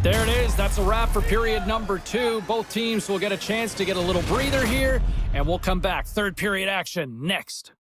There it is. That's a wrap for period number 2. Both teams will get a chance to get a little breather here, and we'll come back. Third period action next.